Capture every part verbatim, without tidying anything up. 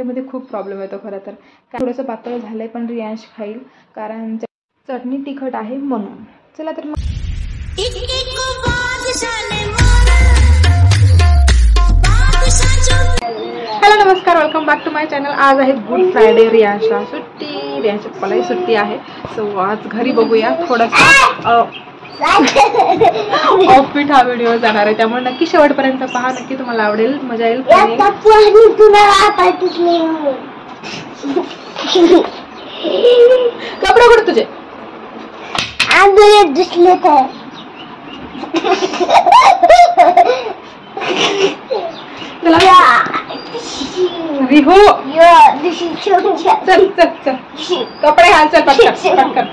मध्ये खूप प्रॉब्लेम येतो खरं तर. थोडंसं पातळ झालंय पण रियांश खाईल कारण चटणी तिखट आहे म्हणून. चला तर मग हॅलो नमस्कार, welcome back to my channel. आज आहे गुड फ्रायडे. रियांशला सुट्टी, रियांशच्या पप्पालाही सुट्टी आहे. सो आज घरी बघूया थोडासा ऑफबीट हा व्हिडिओ जाणार आहे, त्यामुळे नक्की शेवटपर्यंत पहा. नक्की तुम्हाला आवडेल, मजा येईल. कपडे कुठे तुझे दिसले तर रिहो चल चल चल कपडे घाल, चल पटकन पटकन.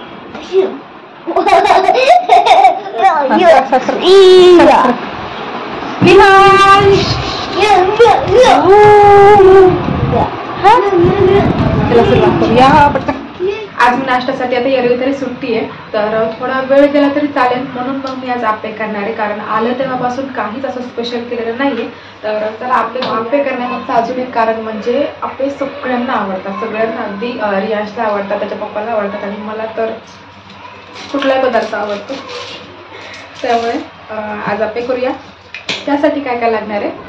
आज मी नाश्त्यासाठी आता यावेळी तरी सुट्टी आहे, तर थोडा वेळ गेला तरी चालेल म्हणून मग मी आज आप्पे करणार आहे. कारण आलं तेव्हापासून काहीच असं स्पेशल केलेलं नाहीये. तर चला आप्पे आप्पे करण्यामागचं अजून एक कारण म्हणजे आप्पे सगळ्यांना आवडतात, सगळ्यांना अगदी रियांशला आवडतात, त्याच्या पप्पाला आवडतात आणि मला तर कुठलाही पदार्थ आवडतो. त्यामुळे आज आप्पे करूया. त्यासाठी काय काय लागणार आहे?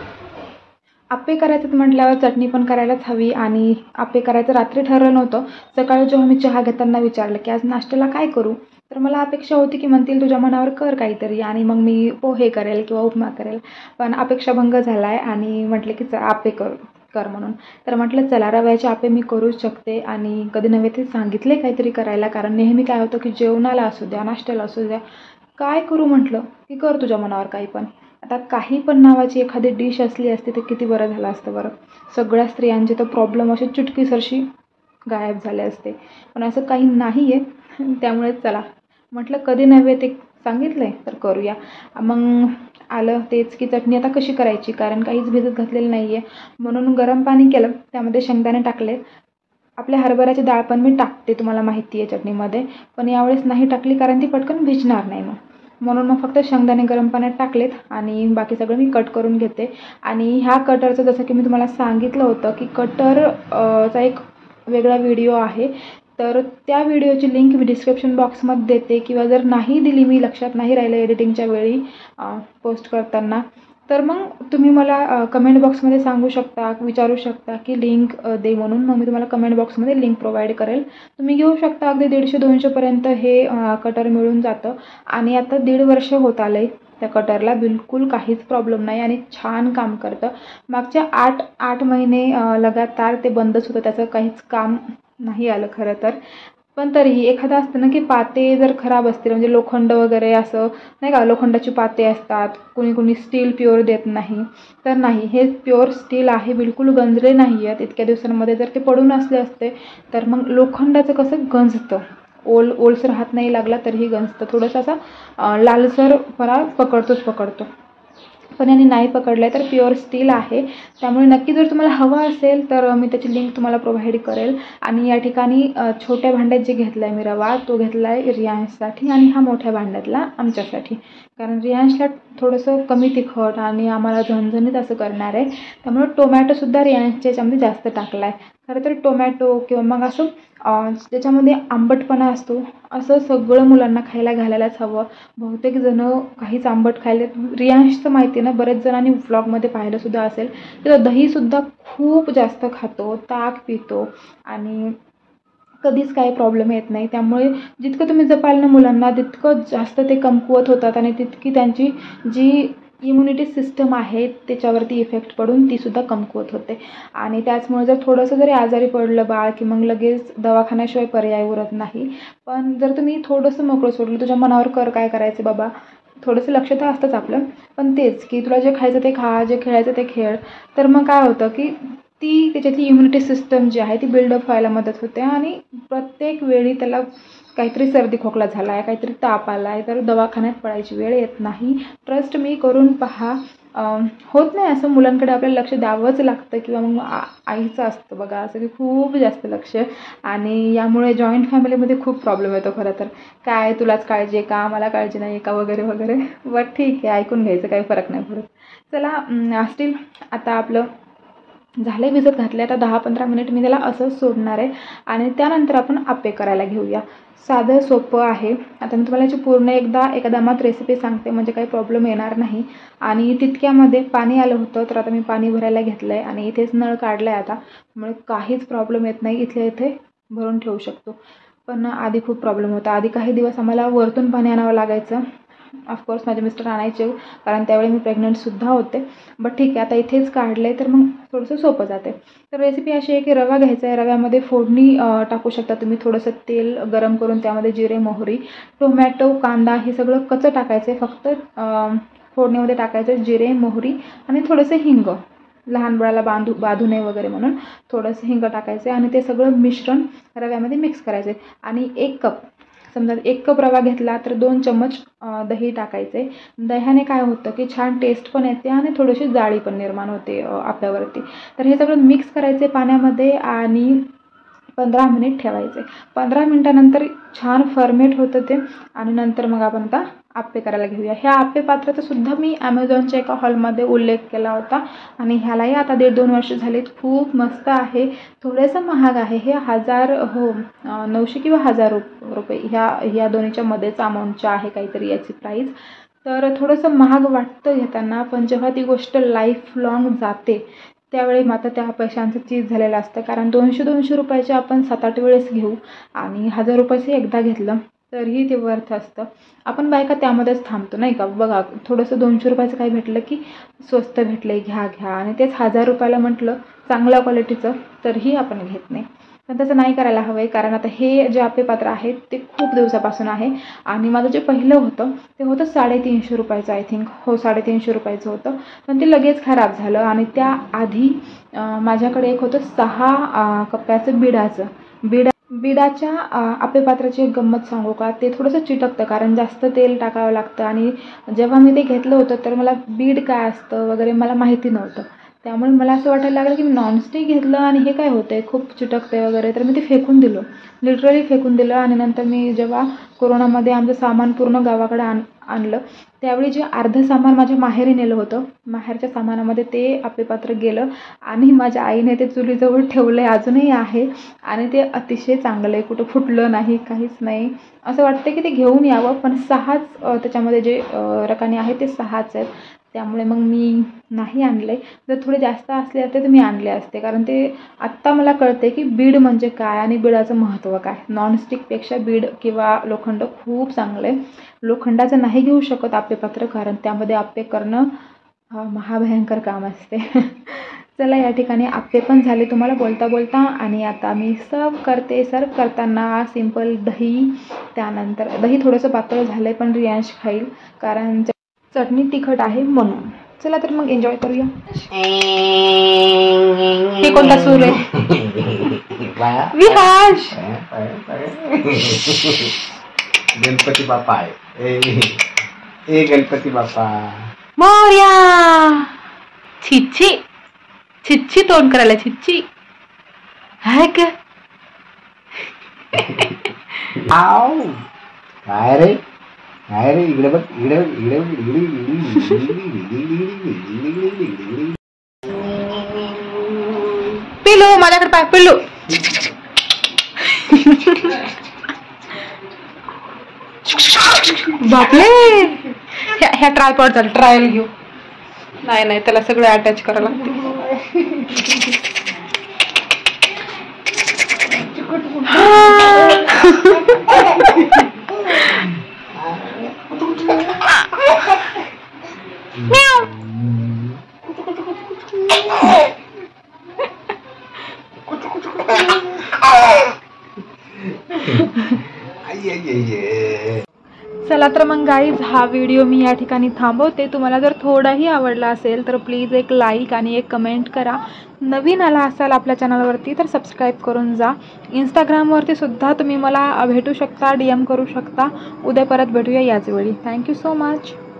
आप्पे करायचं म्हटल्यावर चटणी पण करायलाच हवी आणि आप्पे करायचं रात्री ठरलं नव्हतं. सकाळी जेव्हा मी चहा घेताना विचारलं की आज नाश्त्याला काय करू, तर मला अपेक्षा होती की म्हणतील तुझ्या मनावर कर काहीतरी आणि मग मी पोहे करेल किंवा उपमा करेल. पण अपेक्षाभंग झाला आहे आणि म्हटलं की आप्पे कर कर म्हणून. तर म्हटलं चला रव्याचे आप्पे मी करू शकते आणि कधी नव्हे ते सांगितले काहीतरी करायला. कारण नेहमी काय होतं की जेवणाला असू द्या, नाश्त्याला असू द्या, काय करू म्हटलं की कर तुझ्या मनावर काही पण. आता काही पण नावाची एखादी डिश असली असती तर किती बरं झालं असतं बरं. सगळ्या स्त्रियांचे तर प्रॉब्लेम असे चुटकीसरशी गायब झाले असते, पण असं काही नाही आहे. त्यामुळे चला म्हटलं कधी नव्हे ते सांगितलं आहे तर करूया. मग आलं तेच की चटणी आता कशी करायची, कारण काहीच भिजत घातलेलं नाही आहे. म्हणून गरम पाणी केलं, त्यामध्ये शेंगदाणे टाकले. आपल्या हरभऱ्याची डाळ पण मी टाकते, तुम्हाला माहिती आहे चटणीमध्ये, पण यावेळेस नाही टाकली कारण ती पटकन भिजणार नाही मग. म्हणून मग फक्त शेंगदाणे गरम पाण्यात टाकलेत आणि बाकी सगळं मी कट करून घेते. आणि ह्या कटरचं जसं की मी तुम्हाला सांगितलं होतं की कटर चा एक वेगळा व्हिडिओ आहे, तर त्या व्हिडिओची लिंक मी डिस्क्रिप्शन बॉक्समध्ये देते, किंवा जर नाही दिली, मी लक्षात नाही राहिलं एडिटिंगच्या वेळी पोस्ट करताना, तर मग तुम्ही मला कमेंट बॉक्समध्ये सांगू शकता, विचारू शकता की लिंक दे म्हणून. मग मी तुम्हाला कमेंट बॉक्समध्ये लिंक प्रोव्हाइड करेल. तुम्ही घेऊ शकता. अगदी दीडशे दोनशेपर्यंत हे कटर मिळून जातं आणि आता दीड वर्ष होत आलं आहे त्या कटरला. बिलकुल काहीच प्रॉब्लेम नाही आणि छान काम करतं. मागच्या आठ आठ महिने लगातार ते बंदच होतं, त्याचं काहीच काम नाही आलं खरं तर. पण तरीही एखादं असतं ना की पाते जर खराब असतील, म्हणजे लोखंड वगैरे असं नाही का, लोखंडाची पाते असतात, कुणी कुणी स्टील प्युअर देत नाही, तर नाही, हे प्युअर स्टील आहे, बिलकुल गंजले नाही आहेत. इतक्या दिवसांमध्ये जर ते पडून असले असते तर मग लोखंडाचं कसं गंजतं, ओल ओलसर हात नाही लागला तरीही गंजतं, थोडंसं असा लालसरपणा पकडतोच पकडतो. पण यांनी नाही पकडलं आहे, तर प्युअर स्टील आहे. त्यामुळे नक्की जर तुम्हाला हवं असेल तर मी त्याची लिंक तुम्हाला प्रोव्हाइड करेल. आणि या ठिकाणी छोट्या भांड्यात जे घेतला आहे मी रवा, तो घेतला आहे रियांशसाठी आणि हा मोठ्या भांड्यातला आमच्यासाठी. कारण रियांशला थोडंसं कमी तिखट आणि आम्हाला झणझणीत असं करणार आहे, त्यामुळे टोमॅटोसुद्धा रियांशच्या याच्यामध्ये जास्त टाकला आहे. खरं तर टोमॅटो किंवा मग असं ज्याच्यामध्ये आंबटपणा असतो असं सगळं मुलांना खायला घालायलाच हवं. बहुतेक जणं काहीच आंबट खायला, रियांशचं माहिती आहे ना, बरेच जणांनी व्लॉगमध्ये पाहिलंसुद्धा असेल, तर दहीसुद्धा खूप जास्त खातो, ताक पितो आणि कधीच काही प्रॉब्लेम येत नाही. त्यामुळे जितकं तुम्ही जपाल ना मुलांना, तितकं जास्त ते कमकुवत होतात आणि तितकी त्यांची जी इम्युनिटी सिस्टम आहे त्याच्यावरती इफेक्ट पडून तीसुद्धा कमकुवत होते. आणि त्याचमुळे जर थोडंसं जरी आजारी पडलं बाळ की मग लगेच दवाखान्याशिवाय पर्याय उरत नाही. पण जर तुम्ही थोडंसं मोकळं सोडलं, तुझ्या मनावर कर काय करायचं बाबा, थोडंसं लक्ष तर असतंच आपलं, पण तेच की तुला जे खायचं ते खा, जे खेळायचं ते खेळ, तर मग काय होतं की ती त्याच्यातली इम्युनिटी सिस्टम जी आहे ती बिल्डअप व्हायला मदत होते. आणि प्रत्येक वेळी त्याला काहीतरी सर्दी खोकला झाला आहे, काहीतरी ताप आला आहे, तर दवाखान्यात पडायची वेळ येत नाही. ट्रस्ट मी, करून पहा. होत नाही असं, मुलांकडे आपल्याला लक्ष द्यावंच लागतं, किंवा मग आ आईचं असतं बघा असं की खूप जास्त लक्ष. आणि यामुळे जॉईंट फॅमिलीमध्ये खूप प्रॉब्लेम येतो खरं तर. काय तुलाच काळजी आहे का, मला काळजी नाही आहे का वगैरे वगैरे. बट ठीक आहे, ऐकून घ्यायचं, काही फरक नाही पडत. चला स्टील आता आपलं झाले भिजत घातले. आता दहा पंधरा मिनिट मी त्याला असंच सोडणार आहे आणि त्यानंतर आपण आप्पे करायला घेऊया. साधं सोपं आहे. आता मी तुम्हाला याची पूर्ण एकदा एका दमात रेसिपी सांगते म्हणजे काही प्रॉब्लेम येणार नाही. आणि तितक्यामध्ये पाणी आलं होतं तर आता मी पाणी भरायला घेतलं आहे आणि इथेच नळ काढला आहे आता, त्यामुळे काहीच प्रॉब्लेम येत नाही. इथल्या इथे भरून ठेवू शकतो. पण आधी खूप प्रॉब्लेम होता. आधी काही दिवस आम्हाला वरतून पाणी आणावं लागायचं. ऑफकोर्स माझे मिस्टर आणायचे कारण त्यावेळी मी प्रेग्नंटसुद्धा होते. बट ठीक आहे, आता इथेच काढलं आहे तर मग थोडंसं सोपं जाते. तर रेसिपी अशी आहे की रवा घ्यायचा आहे. रव्यामध्ये फोडणी टाकू शकता तुम्ही. थोडंसं तेल गरम करून त्यामध्ये जिरे, मोहरी, टोमॅटो, कांदा हे सगळं कच्चं टाकायचं आहे. फक्त फोडणीमध्ये टाकायचं जिरे, मोहरी आणि थोडंसं हिंग, लहान बाळाला बांधू बाधू नये वगैरे म्हणून थोडंसं हिंग टाकायचं आहे आणि ते सगळं मिश्रण रव्यामध्ये मिक्स करायचं आहे. आणि एक कप समजा एक कप रवा घेतला तर दोन चम्मच दही टाकायचे. दह्याने काय होतं की छान टेस्ट पण येते आणि थोडीशी जाळी पण निर्माण होते आप्यावरती. तर हे सगळं मिक्स करायचे पाण्यामध्ये आणि पंधरा मिनिट ठेवायचे. पंधरा मिनटानंतर छान फर्मेट होतं ते आणि नंतर मग आपण आता आप्पे करायला घेऊया. ह्या आप्पे पात्राचा सुद्धा मी ॲमेझॉनच्या एका हॉलमध्ये उल्लेख केला होता आणि ह्यालाही आता दीड दोन वर्ष झालीत. खूप मस्त आहे. थोडंसं महाग आहे हे, हजार हो नऊशे किंवा हजार रुप रुपये ह्या ह्या दोन्हीच्या मध्येच अमाऊंटच्या आहे काहीतरी याची प्राईस. तर थोडंसं महाग वाटतं घेताना, पण जेव्हा ती गोष्ट लाईफ लाँग जाते त्यावेळी मात्र त्या पैशांचं चीज झालेलं असतं. कारण दोनशे दोनशे रुपयाचे आपण सात आठ वेळेस घेऊ आणि हजार रुपयाचे एकदा घेतलं तरीही ते वर्थ असतं. आपण बायका त्यामध्येच थांबतो नाही का. बघा थोडंसं दोनशे रुपयाचं काही भेटलं की स्वस्त भेटलं घ्या घ्या आणि तेच हजार रुपयाला म्हटलं चांगल्या क्वालिटीचं तरीही आपण घेत नाही. पण तसं नाही करायला हवं आहे. कारण आता हे जे आप्पे पात्र आहे ते खूप दिवसापासून आहे आणि माझं जे पहिलं होतं ते होतं साडेतीनशे रुपयाचं आय थिंक. हो साडेतीनशे रुपयाचं होतं, पण ते लगेच खराब झालं. आणि त्याआधी माझ्याकडे एक होतं सहा कप्प्याचं बिडाचं बिडा बिडाच्या आप्पे पात्राची एक गंमत सांगू का. ते थोडंसं चिटकतं कारण जास्त तेल टाकावं लागतं आणि जेव्हा मी ते घेतलं होतं तर मला बीड काय असतं वगैरे मला माहिती नव्हतं. त्यामुळे मला असं वाटायला लागलं की मी नॉनस्टिक घेतलं आणि हे काय होतं आहे खूप चिटकतं आहे वगैरे. तर मी ते फेकून दिलं, लिटरली फेकून दिलं. आणि नंतर मी जेव्हा कोरोनामध्ये आमचं सामान पूर्ण गावाकडे आण आणलं त्यावेळी जे अर्धं सामान माझ्या माहेरी नेलं होतं, माहेरच्या सामानामध्ये ते आप्पे पात्र गेलं आणि माझ्या आईने ते चुलीजवळ ठेवलं आहे, अजूनही आहे आणि ते अतिशय चांगलं आहे. कुठं फुटलं नाही, काहीच नाही. असं वाटतं की ते घेऊन यावं, पण सहाच त्याच्यामध्ये जे रकाने आहेत ते सहाच आहेत. त्यामुळे मग मी नाही आणले. जर थोडे जास्त असले असते तर मी आणले असते. कारण ते आत्ता मला कळते की बीड म्हणजे काय आणि बिडाचं महत्त्व काय. नॉनस्टिकपेक्षा बीड किंवा लोखंड खूप चांगलं आहे. लोखंडाचं नाही घेऊ शकत आप्पे पात्र कारण त्यामध्ये आप्पे करणं महाभयंकर काम असते. चला या ठिकाणी आप्पे पण झाले तुम्हाला बोलता बोलता आणि आता मी सर्व करते. सर्व करताना सिंपल दही, त्यानंतर दही थोडंसं पातळ झालं आहे पण रियांश खाईल कारण चटणी तिखट आहे म्हणून. चला तर मग एन्जॉय करूया. हे कोणता सूर आहे विहाश? गणपती बाप्पा आहे. ए गणपती बाप्पा मोरया. छिच्छी छिच्छी तोंड करायला छिच्छी हाय का. आव काय रे काय रे इकडे बघ इकडे इकडे इकडे पिल्लू माझ्याकडे पाय पिल्लू. बापले ह्या ट्रायपॉड चाल ट्रायल घेऊ. नाही नाही त्याला सगळं अटॅच करावं लागते. चला तर मग गाईज हा व्हिडिओ मी या ठिकाणी थांबवते. तुम्हाला जर थोडाही आवडला असेल तर प्लीज एक लाईक आणि एक कमेंट करा. नवीन आला असाल आपल्या चॅनलवरती तर सबस्क्राईब करून जा. इंस्टाग्रामवरती सुद्धा तुम्ही मला भेटू शकता, डी एम करू शकता. उद्या परत भेटूया याच वेळी. Thank you so much.